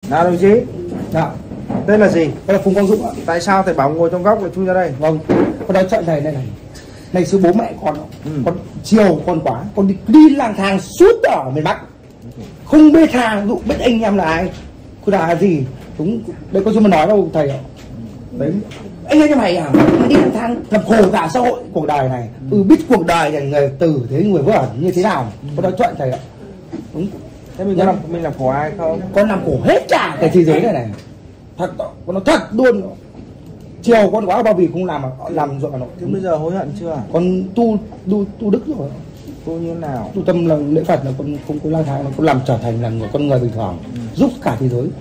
Nào đồng chí. Dạ. Tên là gì? Đây là Phùng Quang Dũng ạ. Tại sao thầy bảo ngồi trong góc lại chui ra đây? Vâng. Con nói chuyện này này sư bố mẹ con. Con chiều con quá, con đi lang thang suốt ở miền Bắc. Không biết thang, dụ biết anh em là ai. Cứ là gì? Đúng, đây có chứ mà nói đâu thầy ạ. Đấy. Anh em mày à, đi lang thang làm khổ cả xã hội cuộc đời này. Biết cuộc đời này người tử thế người vớ ẩn như thế nào. Con nói chuyện thầy ạ. Đúng. Thế mình có làm khổ ai không? Con làm khổ hết cả cái thế giới này. Thật, con nói thật luôn. Chiều con quá bao vì không làm rồi. Thế bây giờ hối hận chưa? Con tu đức rồi. Tu như thế nào? Tu tâm là lễ Phật là con không có lang thang, con làm trở thành là người con người bình thường, giúp cả thế giới.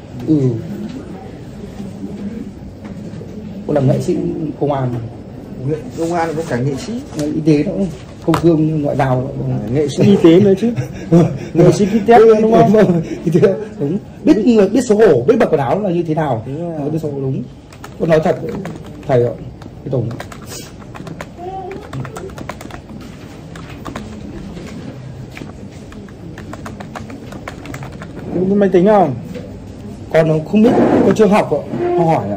Con làm nghệ sĩ công an. Công an có cả nghệ sĩ, y tế nữa, công thương, ngoại giao, nghệ sĩ y tế nữa chứ. Nghệ sĩ kinh tế đúng không? Đúng. Biết xấu hổ, biết bật quần áo là như thế nào. Biết xấu hổ đúng. Con nói thật thầy ạ, cái tổng Con máy tính không? con không biết, con chưa học ạ, con hỏi ạ.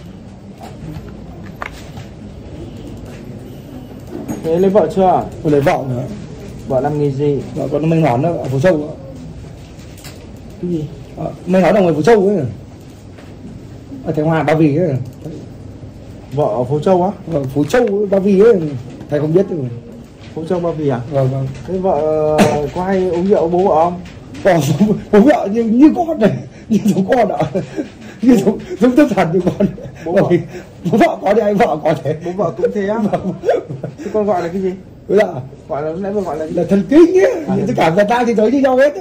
Thế lấy vợ chưa? Con lấy vợ nữa. Vợ làm nghề gì? Vợ con may ngón ở Phú Châu ạ. Cái gì? May ngón ở ngoài Phú Châu ấy. Ở Thái Hòa, Ba Vì ấy. Vợ ở Phú Châu á? Ở Phú Châu, Ba Vì ấy. Thầy không biết rồi. Phú Châu, Ba Vì à? Vâng. Thế vợ có hay uống rượu bố vợ không? Bố vợ như con này, như giống con ạ. Như giống tất thần như con. Bố vợ có thì ai vợ có thế. Bố vợ cũng thế á? Thế con gọi là cái gì? Là gọi là nãy vừa gọi là thần kinh ấy. Tất cả người ta thì tới như nhau hết.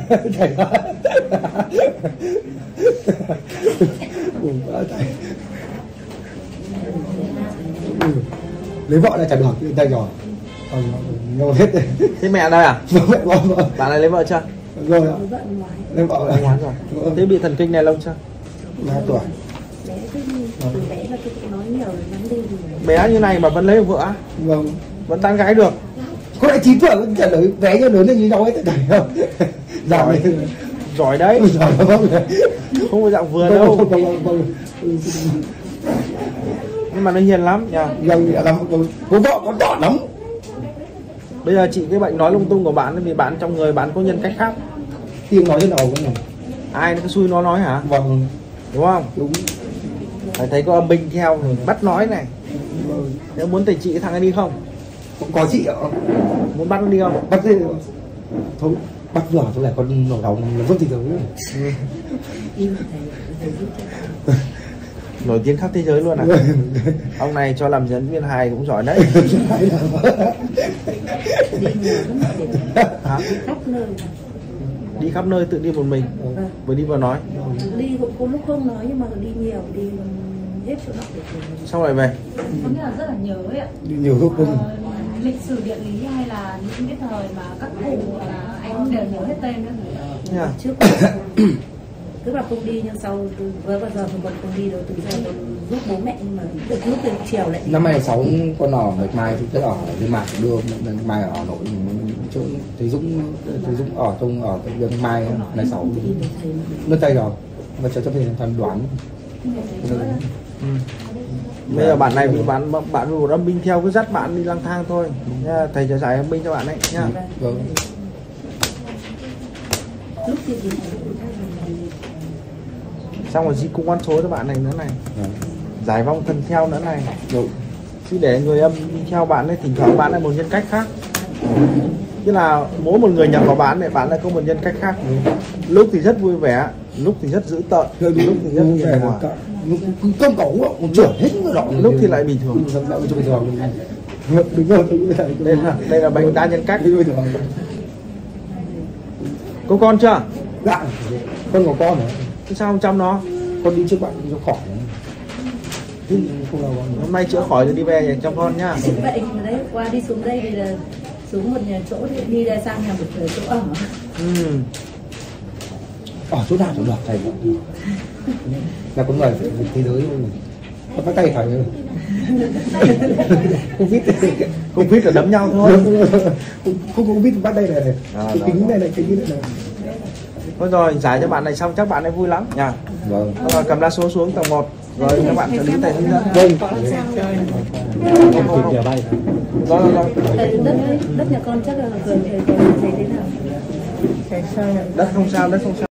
Lấy vợ là chả được đây rồi. Nhau hết. Thế mẹ đây à? Vâng. Bạn này lấy vợ chưa? Rồi ạ. Lấy vợ là ngoái rồi. Thế bị thần kinh này lâu chưa? 2 tuổi. Bé như này mà vẫn lấy được vợ á? Vâng. Vẫn tán gái được? Có lẽ 9 tuổi vẫn trả lời vé cho lớn như nhau hết thầy không? Giỏi đấy. Không có dạng vừa đâu. Nhưng mà nó hiền lắm nha. Bố vợ con đỏ lắm. Bây giờ chị cái bệnh nói lung tung của bạn vì bạn trong người bạn có nhân cách khác. Tiếng nói thế nào cũng này. Ai nó cứ xui nó nói hả? Vâng. Đúng không? Đúng. Phải thấy có âm binh theo rồi bắt nói này. Nếu muốn thầy chị cái thằng ấy đi không? Cũng có chị ạ. Muốn bắt nó đi không? Bắt đi. Thôi bắt vừa thôi là con nổi đầu nó vứt thì rồi. Nổi tiếng khắp thế giới luôn à? Ông này cho làm diễn viên hài cũng giỏi đấy. Hả? Đi khắp nơi tự đi một mình. Vừa đi vừa nói. Đi cũng có lúc không nói nhưng mà đi nhiều, đi hết chỗ nào. Xong lại về. Có nghĩa là rất là nhớ ấy ạ. Đi nhiều lúc không. Lịch sử địa lý hay là những cái thời mà các cụ là anh cũng đều nhớ hết tên nữa. Trước cứ là không đi nhưng sau vừa bao giờ còn không đi đâu, từ giờ còn giúp bố mẹ nhưng mà từ lúc từ chiều lại. Năm nay 6 con ở Bạch Mai thì ở Liên Mạc đưa Mai ở Hà Nội chỗ thấy Dũng ở trong ở Liên Mai này 6 nước Tây rồi mà cho thầy thằng đoán. Bây giờ bạn này bị bạn một âm binh theo cứ dắt bạn đi lang thang thôi nha, thầy sẽ giải âm binh cho bạn đấy nha. Vâng. Xong rồi di cung ăn số cho bạn này nữa này. Giải vong thần theo nữa này. Chứ để người âm đi theo bạn ấy, thỉnh thoảng bạn lại một nhân cách khác. Tức là mỗi một người nhập vào bạn này, bạn lại có một nhân cách khác. Lúc thì rất vui vẻ, lúc thì rất dữ tợn, lúc thì rất hiền hòa, Công cẩu một trưởng hết người đó. lúc thì lại bình thường. Đây là bệnh đa nhân cách. Có con chưa? Dạ, con có con rồi. Thế sao không chăm nó? Con đi trước bạn cho khỏi. Hôm nay chữa khỏi rồi đi về để chăm con nhá. Bệnh đấy qua đi xuống đây thì là xuống một nhà chỗ thì đi ra sang nhà một chỗ ở. Ở chỗ nào cũng được thầy. Là con người thế giới thôi. Con bắt tay thầy rồi. Covid là đấm nhau thôi. Không biết bắt đây này. Cái kính này này, cái kính này này. Thôi rồi giải cho bạn này xong chắc bạn ấy vui lắm nha. Vâng. Rồi cầm lá số xuống tầng 1 rồi các bạn xử lý tại hướng dẫn. Vâng. Rồi. Đất nhà con chắc là thầy thế nào? Đất không sao, đất không sao.